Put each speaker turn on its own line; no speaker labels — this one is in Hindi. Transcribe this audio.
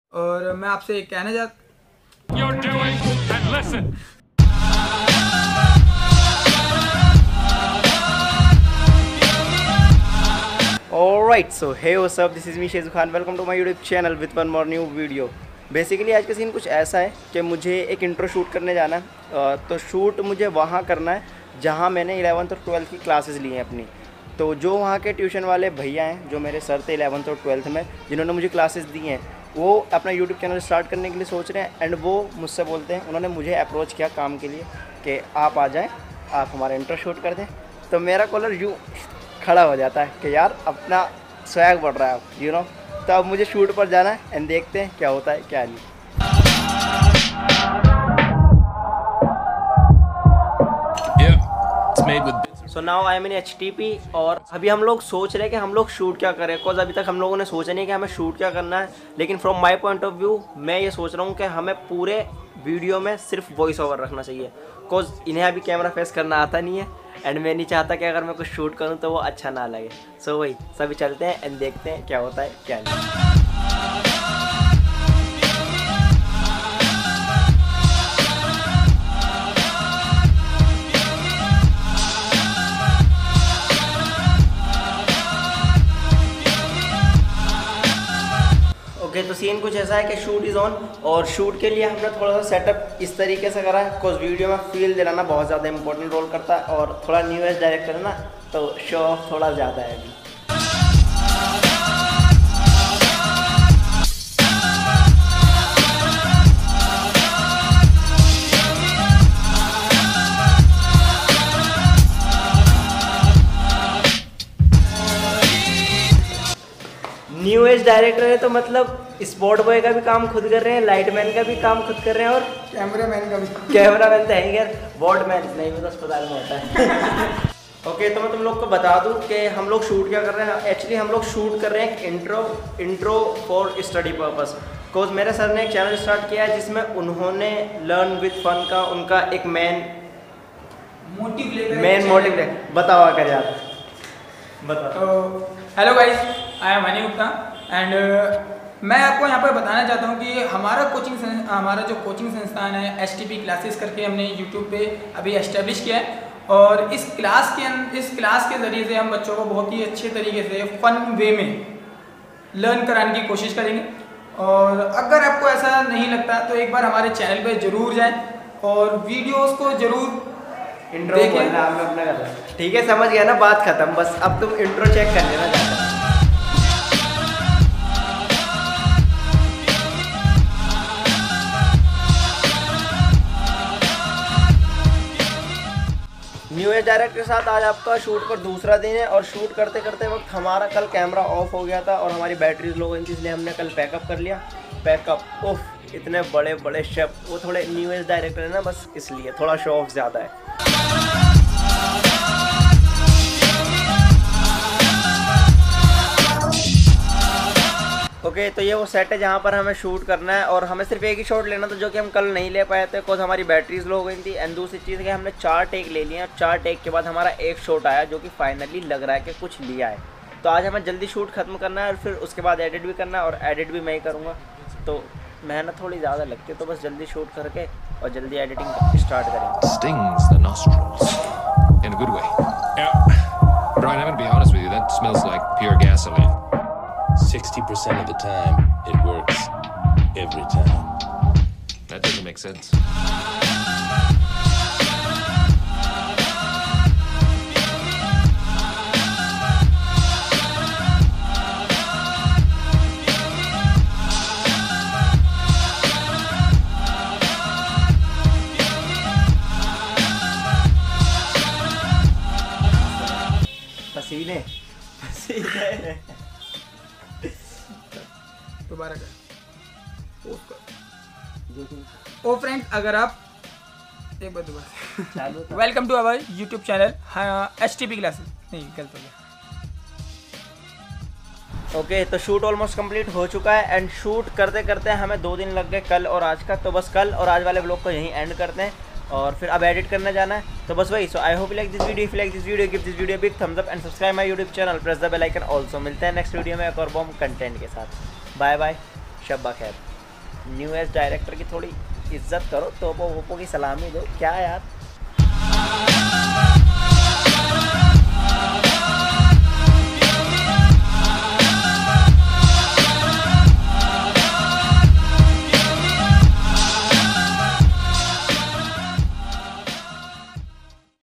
और मैं आपसे कहना
Alright, so hey what's up, this is me Shezu Khan. Welcome to my YouTube channel with one more new video. Basically आज का सीन कुछ ऐसा है कि मुझे एक इंट्रो शूट करने जाना है। तो शूट मुझे वहाँ करना है जहाँ मैंने 11th और 12th की क्लासेस ली हैं अपनी। तो जो वहाँ के ट्यूशन वाले भैया हैं, जो मेरे सर थे 11th और 12th में, जिन्होंने मुझे क्लासेस दी हैं, वो अपना यूट्यूब चैनल स्टार्ट करने के लिए सोच रहे हैं। एंड वो मुझसे बोलते हैं, उन्होंने मुझे अप्रोच किया काम के लिए कि आप आ जाएँ, आप हमारा इंट्रो शूट कर दें। तो मेरा कॉलर यूँ खड़ा हो जाता है कि यार अपना स्वैग बढ़ रहा है, यू नो। तो अब मुझे शूट पर जाना है एंड देखते हैं क्या होता है क्या नहीं। So now I am in HTP और अभी हम लोग सोच रहे हैं कि हम लोग शूट क्या करें, बिकॉज अभी तक हम लोगों ने सोचा नहीं कि हमें शूट क्या करना है। लेकिन from my point of view मैं ये सोच रहा हूँ कि हमें पूरे वीडियो में सिर्फ वॉइस ओवर रखना चाहिए, बिकॉज इन्हें अभी कैमरा फेस करना आता नहीं है एंड मैं नहीं चाहता कि अगर मैं कुछ शूट करूँ तो वो अच्छा ना लगे। सो वही सभी चलते हैं एंड देखते हैं क्या होता है क्या नहीं। ओके, तो सीन कुछ ऐसा है कि शूट इज़ ऑन और शूट के लिए हमने थोड़ा सा सेटअप इस तरीके से करा है, बिकॉज वीडियो में फील दिलाना बहुत ज़्यादा इंपॉर्टेंट रोल करता है और थोड़ा न्यू एज डायरेक्टर है ना, तो शो ऑफ थोड़ा ज़्यादा है अभी। न्यू एज डायरेक्टर है तो मतलब स्पॉट बॉय का भी काम खुद कर रहे हैं, लाइटमैन का भी काम खुद कर रहे हैं और
कैमरामैन का भी।
कैमरामैन तो है यार, वॉटमैन नहीं, वो तो अस्पताल में होता है। ओके, तो मैं तुम लोग को बता दूं कि हम लोग शूट क्या कर रहे हैं। एक्चुअली हम लोग शूट कर रहे हैं एक intro for study purpose, because मेरे सर ने एक चैनल स्टार्ट किया है जिसमें उन्होंने लर्न विद फन का उनका एक मेन मोटिव बताओ आकर यार बता।
तो hello guys, I am Honey Gupta and मैं आपको यहाँ पर बताना चाहता हूँ कि हमारा जो कोचिंग संस्थान है HTP क्लासेस करके हमने यूट्यूब पे अभी एस्टेब्लिश किया है। और इस क्लास के ज़रिए से हम बच्चों को बहुत ही अच्छे तरीके से फ़न वे में लर्न कराने की कोशिश करेंगे। और अगर आपको ऐसा नहीं लगता तो एक बार हमारे चैनल पे ज़रूर जाएं और वीडियोस को ज़रूर
इंट्रो देखें। ठीक है, समझ गया ना, बात खत्म। बस अब तुम इंट्रो चेक कर लेना चाहते। न्यू एज डायरेक्टर के साथ आज आपका शूट पर दूसरा दिन है और शूट करते करते वक्त हमारा कल कैमरा ऑफ हो गया था और हमारी बैटरी लो गई थी, इसलिए हमने कल पैकअप कर लिया। पैकअप उफ, इतने बड़े बड़े शेफ, वो थोड़े न्यू एज डायरेक्टर है ना, बस इसलिए थोड़ा शो ऑफ ज़्यादा है। ओके, तो ये वो सेट है जहाँ पर हमें शूट करना है और हमें सिर्फ एक ही शॉट लेना था, जो कि हम कल नहीं ले पाए थे बिकॉज हमारी बैटरीज लो हो गई थी। एंड दूसरी चीज़ कि हमने 4 टेक ले लिए हैं, 4 टेक के बाद हमारा एक शॉट आया जो कि फाइनली लग रहा है कि कुछ लिया है। तो आज हमें जल्दी शूट खत्म करना है और फिर उसके बाद एडिट भी करना है और एडिट भी मैं ही करूँगा, तो मेहनत थोड़ी ज़्यादा लगती है। तो बस जल्दी शूट करके और जल्दी एडिटिंग स्टार्ट करेंगे।
Stings the nostrils in a good way. Yeah. Brian, I'm gonna be honest with you, that smells like pure gasoline.
60% of the time, it works. Every time.
That doesn't make sense.
पसीने
दोबारा कर। ओ फ्रेंड्स, अगर आप एक बार दोबारा welcome to our YouTube channel HTP classes. नहीं, गलत हो गया।
ओके, तो शूट ऑलमोस्ट कंप्लीट हो चुका है एंड शूट करते करते हमें 2 दिन लग गए, कल और आज का। तो बस कल और आज वाले ब्लॉग को यहीं एंड करते हैं और फिर अब एडिट करने जाना है। तो बस वही। So I hope you like this video. If you like this video, give this video big thumbs up and subscribe my YouTube channel, press the bell icon also. मिलते हैं नेक्स्ट वीडियो में एक और बॉम्ब कंटेंट के साथ। बाय बाय, शब्बा खैर। न्यू एज डायरेक्टर की थोड़ी इज्जत करो, तोपो वोपो की सलामी दो, क्या यार।